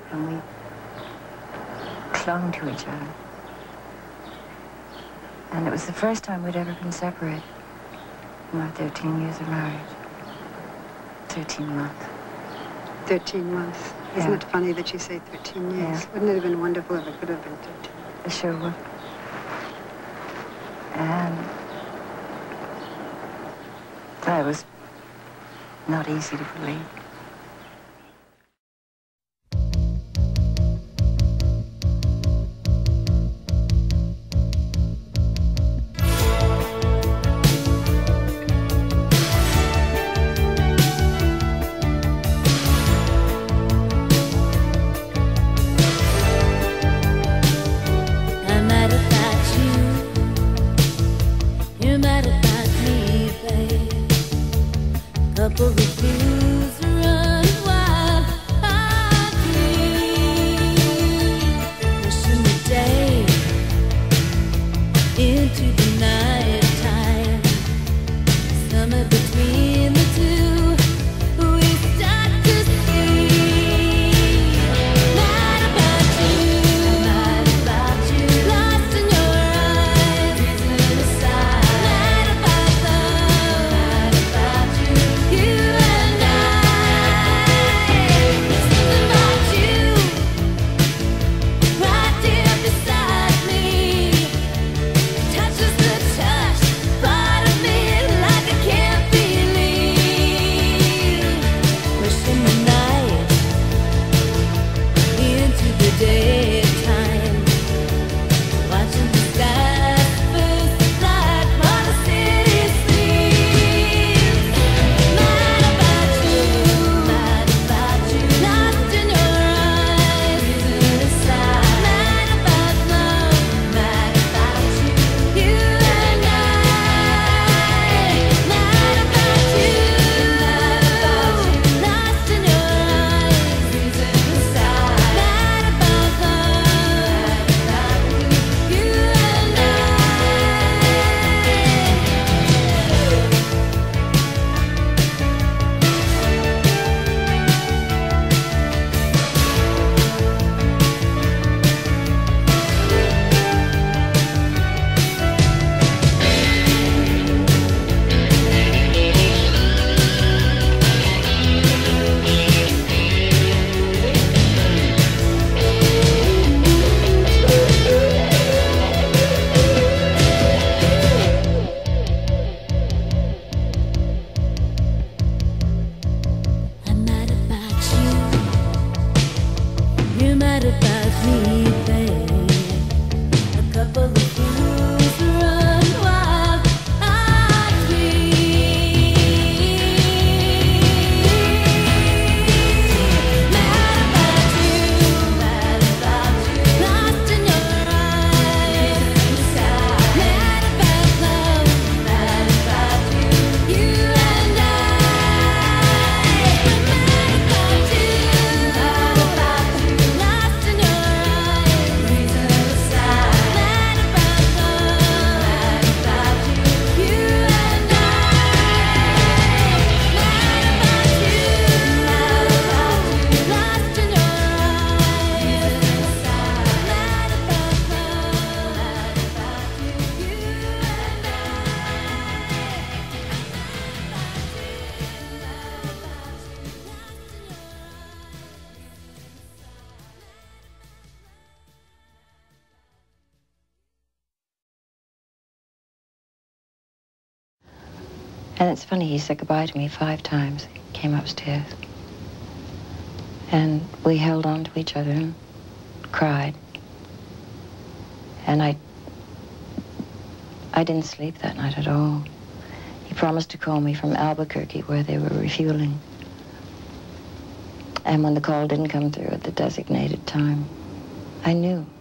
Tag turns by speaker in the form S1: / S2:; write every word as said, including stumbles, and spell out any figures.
S1: and we clung to each other. And it was the first time we'd ever been separated in our thirteen years of marriage. thirteen months.
S2: thirteen months. Isn't
S1: Yeah.
S2: it funny that you say thirteen years?
S1: Yeah.
S2: Wouldn't it have been wonderful if it could have been thirteen?
S1: It sure would. And that was not easy to believe. And it's funny, he said goodbye to me five times. He came upstairs. And we held on to each other and cried. And I, I didn't sleep that night at all. He promised to call me from Albuquerque, where they were refueling. And when the call didn't come through at the designated time, I knew.